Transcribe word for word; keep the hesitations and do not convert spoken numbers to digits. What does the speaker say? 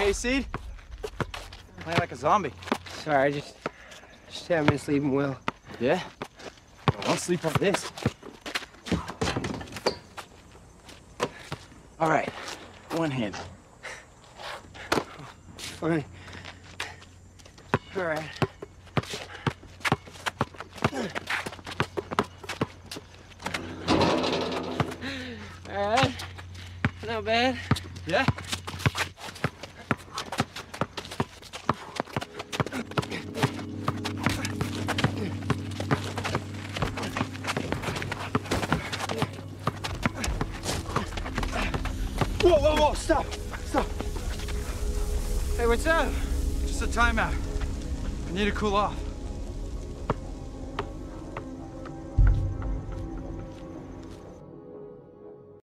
hayseed? Playing like a zombie. Sorry, I just, just haven't been sleeping well. Yeah? Well, don't sleep on this. All right, one hand. Funny. All right. All right. Not bad. Yeah? Whoa, whoa, whoa, stop, stop. Hey, what's up? Just a timeout. I need to cool off.